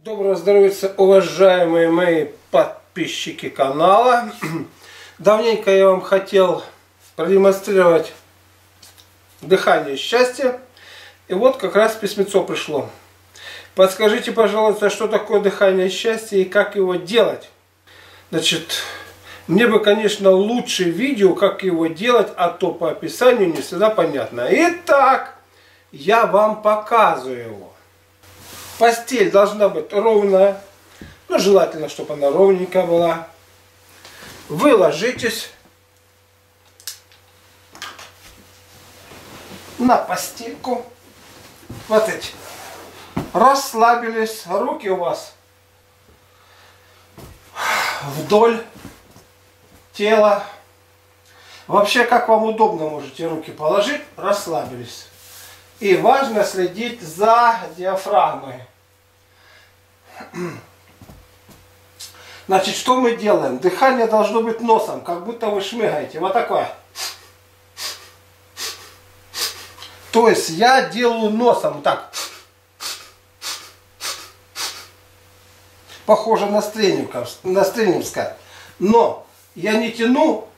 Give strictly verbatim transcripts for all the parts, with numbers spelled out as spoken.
Доброго здоровья, уважаемые мои подписчики канала. Давненько я вам хотел продемонстрировать дыхание счастья. И вот как раз письмецо пришло. Подскажите, пожалуйста, что такое дыхание счастья и как его делать? Значит, мне бы, конечно, лучше видео, как его делать, а то по описанию не всегда понятно. Итак, я вам показываю его. Постель должна быть ровная, ну, желательно, чтобы она ровненькая была. Вы ложитесь на постельку, вот эти, расслабились, руки у вас вдоль тела. Вообще, как вам удобно, можете руки положить, расслабились. И важно следить за диафрагмой. Значит, что мы делаем? Дыхание должно быть носом, как будто вы шмыгаете. Вот такое. То есть я делаю носом так. Похоже на стрельнинское. Но я не тяну.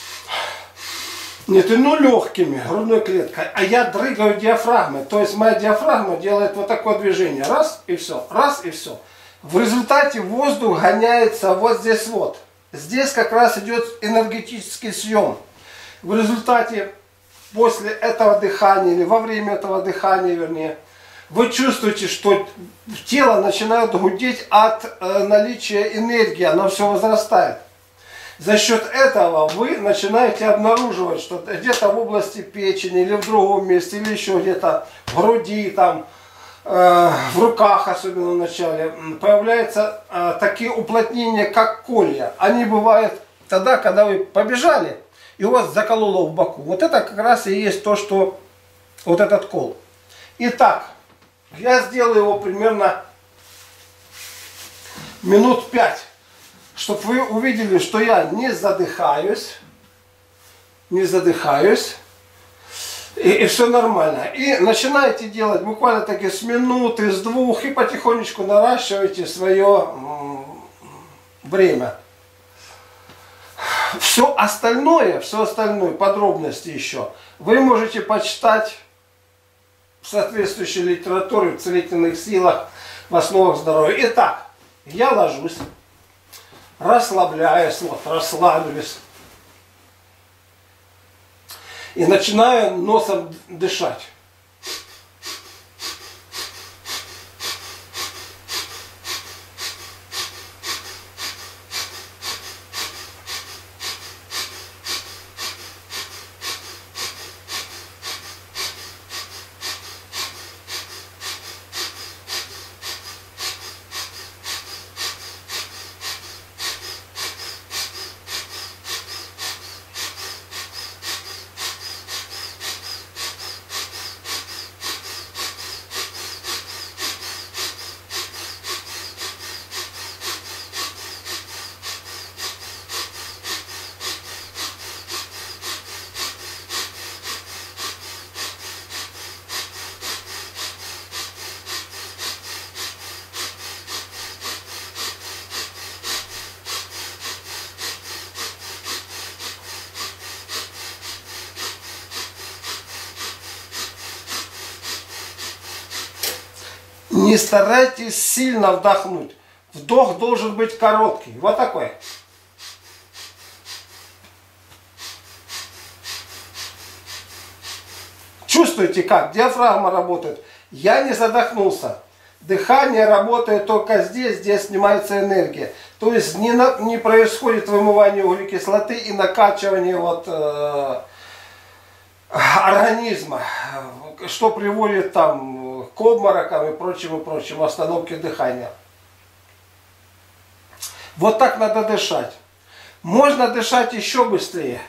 Не тяну легкими, грудной клеткой, а я дрыгаю диафрагмой. То есть моя диафрагма делает вот такое движение. Раз и все, раз и все. В результате воздух гоняется вот здесь вот. Здесь как раз идет энергетический съем. В результате после этого дыхания, или во время этого дыхания, вернее, вы чувствуете, что тело начинает гудеть от э, наличия энергии, оно все возрастает. За счет этого вы начинаете обнаруживать, что где-то в области печени или в другом месте, или еще где-то в груди, там, э, в руках, особенно в начале, появляются э, такие уплотнения, как колья. Они бывают тогда, когда вы побежали, и у вас закололо в боку. Вот это как раз и есть то, что вот этот кол. Итак, я сделаю его примерно минут пять. Чтобы вы увидели, что я не задыхаюсь, не задыхаюсь, и, и все нормально. И начинаете делать буквально таки с минуты, с двух, и потихонечку наращиваете свое время. Все остальное, все остальное, подробности еще, вы можете почитать в соответствующей литературе, в целительных силах, в основах здоровья. Итак, я ложусь. Расслабляюсь, вот, расслабились. И начинаю носом дышать. Не старайтесь сильно вдохнуть. Вдох должен быть короткий. Вот такой. Чувствуете, как диафрагма работает? Я не задохнулся. Дыхание работает только здесь, здесь снимается энергия. То есть не, на, не происходит вымывание углекислоты и накачивание вот, э, организма, что приводит там к обморокам и прочему, прочему, остановке дыхания. Вот так надо дышать. Можно дышать еще быстрее.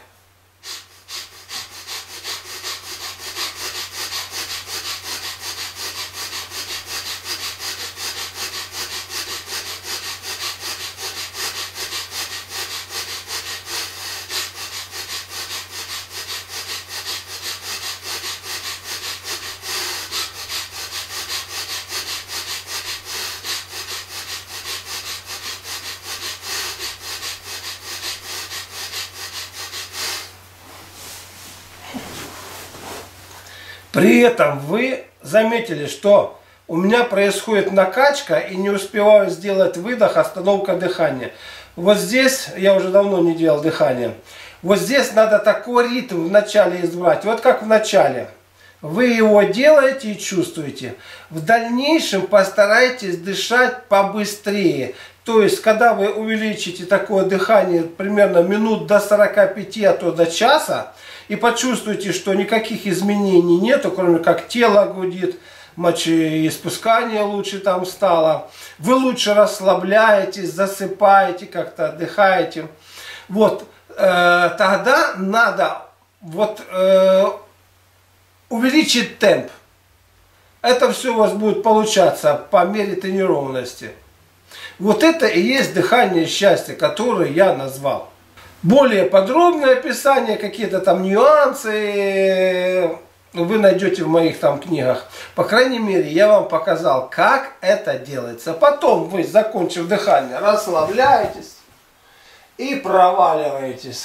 При этом вы заметили, что у меня происходит накачка и не успеваю сделать выдох, остановка дыхания. Вот здесь, я уже давно не делал дыхание, вот здесь надо такой ритм в начале избрать, вот как в начале. Вы его делаете и чувствуете. В дальнейшем постарайтесь дышать побыстрее. То есть, когда вы увеличите такое дыхание примерно минут до сорока пяти, а то до часа, и почувствуете, что никаких изменений нету, кроме как тело гудит, мочеиспускание лучше там стало, вы лучше расслабляетесь, засыпаете, как-то отдыхаете. Вот, э, тогда надо вот э, увеличить темп. Это все у вас будет получаться по мере тренированности. Вот это и есть дыхание счастья, которое я назвал. Более подробное описание, какие-то там нюансы вы найдете в моих там книгах. По крайней мере, я вам показал, как это делается. Потом вы, закончив дыхание, расслабляетесь и проваливаетесь.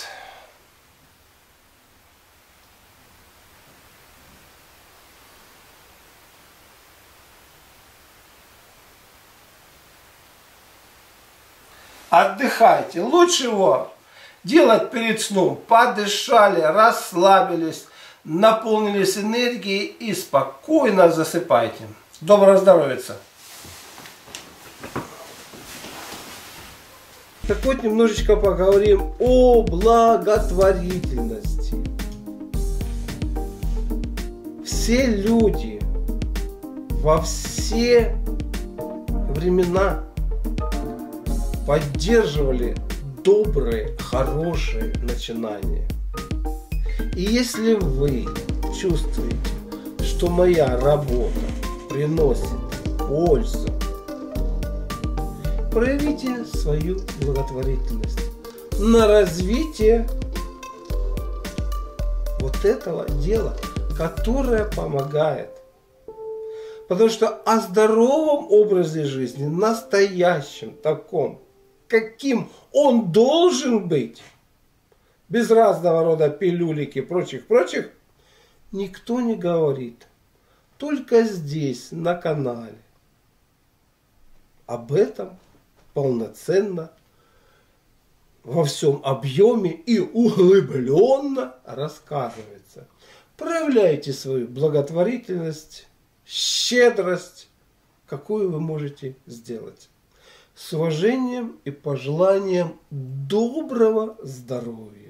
Отдыхайте. Лучше его делать перед сном. Подышали, расслабились, наполнились энергией и спокойно засыпайте. Доброго здоровья! Так вот, немножечко поговорим о благотворительности. Все люди во все времена поддерживали добрые, хорошие начинания. И если вы чувствуете, что моя работа приносит пользу, проявите свою благотворительность на развитие вот этого дела, которое помогает. Потому что о здоровом образе жизни, настоящем таком, каким он должен быть, без разного рода пилюлик и прочих-прочих, никто не говорит. Только здесь, на канале. Об этом полноценно, во всем объеме и углубленно рассказывается. Проявляйте свою благотворительность, щедрость, какую вы можете сделать. С уважением и пожеланием доброго здоровья.